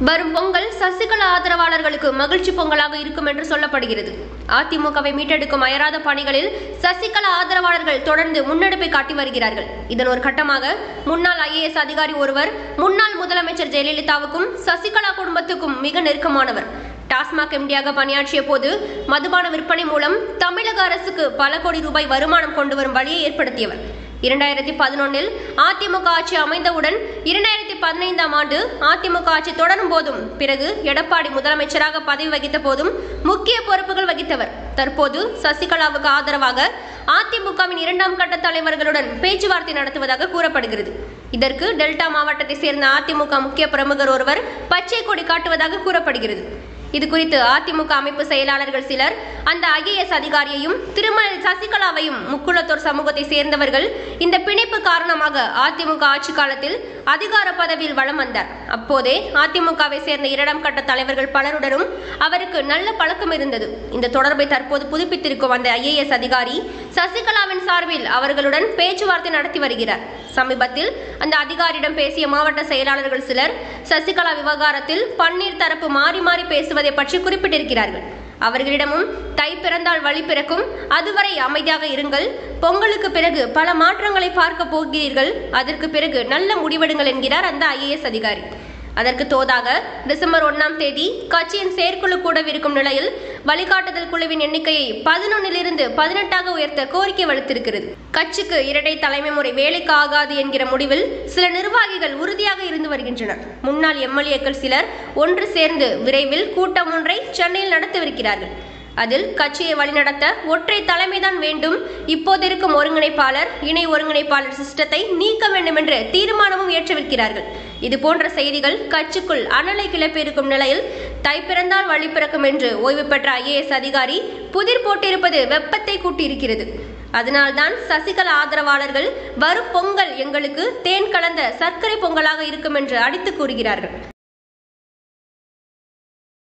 வரும் பொங்கல் சசிகலா ஆதரவாளர்களுக்கு மகிழ்ச்சி பொங்கலாக இருக்கும் என்று சொல்லப்படுகிறது. அதிமுகவை மீட்டெடுக்கும் அயராத பணிகளில் சசிகலா ஆதரவாளர்கள் தொடர்ந்து முன்னெடுப்பை காட்டி வருகிறார்கள். இதன் ஒரு கட்டமாக முன்னாள் ஐஏஎஸ் அதிகாரி ஒருவர் முன்னாள் முதலமைச்சர் ஜெயலலிதாவுக்கும் சசிகலா குடும்பத்துக்கும் மிக நெருக்கமானவர். டாஸ்மாக் எம்டியாக பணியாற்றிய போது மதுபான விற்பனை மூலம் தமிழக அரசுக்கு பல கோடி ரூபாய் வருமானம் கொண்டு வரும் வழியை ஏற்படுத்தியவர். 2011 அதிமுக ஆட்சி அமைந்தவுடன் 2015ஆம் ஆண்டு அதிமுக ஆட்சி தொடரும் போதும் பிறகு எடப்பாடி முதலமைச்சராக பதவி வகித்த போதும் முக்கிய பொறுப்புகள் வகித்தவர். தற்போது சசிகலாவுக்கு ஆதரவாக அதிமுகவின் 2ஆம் கட்ட தலைவர்களுடன் பேச்சுவார்த்தை நடத்துவதாக கூறப்படுகிறது. இதற்கு டெல்டா மாவட்டத்தை சேர்ந்த அதிமுக முக்கிய பிரமுகர் ஒருவர் பச்சை கொடி காட்டுவதாக கூறப்படுகிறது. இது குறித்து அதிமுக அமைப்பு செயலாளர்கள் சிலர் அந்த ஐஏஎஸ் அதிகாரியையும் திருமண சசிகலாவையும் முக்குளத்தோர் சமூகத்தை சேர்ந்தவர்கள் இந்த பிணைப்பு காரணமாக அதிமுக ஆட்சி காலத்தில் அதிகார பதவியில் வலம் வந்தார். அப்போதே அதிமுகவை சேர்ந்த 2ஆம் கட்ட தலைவர்கள் பலருடனும் அவருக்கு நல்ல பழக்கம் இருந்தது. இந்த தொடர்பை தற்போது புதுப்பித்திருக்கும் அந்த ஐஏஎஸ் அதிகாரி சசிகலாவின் சார்பில் அவர்களுடன் பேச்சுவார்த்தை நடத்தி வருகிறார். சமீபத்தில் அந்த அதிகாரியிடம் பேசிய மாவட்ட செயலாளர்கள் சிலர் சசிகலா விவகாரத்தில் பன்னீர் தரப்பு மாறி மாறி பேசுவதை பற்றி குறிப்பிட்டிருக்கிறார்கள். அவர்களிடமும் தை பிறந்தால் வழி பிறக்கும், அதுவரை அமைதியாக இருங்கள், பொங்கலுக்கு பிறகு பல மாற்றங்களை பார்க்க போகிறீர்கள், அதற்கு பிறகு நல்ல முடிவெடுங்கள் என்கிறார் அந்த ஐஏஎஸ் அதிகாரி. அதற்கு தோதாக டிசம்பர் 1ஆம் தேதி கட்சியின் செயற்குழு கூடவிருக்கும் நிலையில் வழிகாட்டுதல் குழுவின் எண்ணிக்கையை 11 18ஆக உயர்த்த கோரிக்கை வலுத்திருக்கிறது. கட்சிக்கு இரட்டை தலைமை முறை வேலைக்கு ஆகாது என்கிற முடிவில் சில நிர்வாகிகள் உறுதியாக இருந்து வருகின்றனர். முன்னாள் எம்எல்ஏக்கள் சிலர் ஒன்று சேர்ந்து விரைவில் கூட்டம் ஒன்றை சென்னையில் நடத்தவிருக்கிறார்கள். அதில் கட்சியை வழிநடத்த ஒற்றை தலைமைதான் வேண்டும், இப்போதிருக்கும் ஒருங்கிணைப்பாளர் இணை ஒருங்கிணைப்பாளர் சிஸ்டத்தை நீக்க வேண்டும் என்ற தீர்மானமும் ஏற்றவிருக்கிறார்கள். இது போன்ற செய்திகள் கட்சிக்குள் அனலை கிளப்பியிருக்கும் நிலையில் தை பிறந்தால் வழி பிறக்கும் என்று ஓய்வு பெற்ற ஐஏஎஸ் அதிகாரி புதிர் போட்டிருப்பது வெப்பத்தை கூட்டியிருக்கிறது. அதனால்தான் சசிகலா ஆதரவாளர்கள் வரும் பொங்கல் எங்களுக்கு தேன் கலந்த சர்க்கரை பொங்கலாக இருக்கும் என்று அடித்து கூறுகிறார்கள்.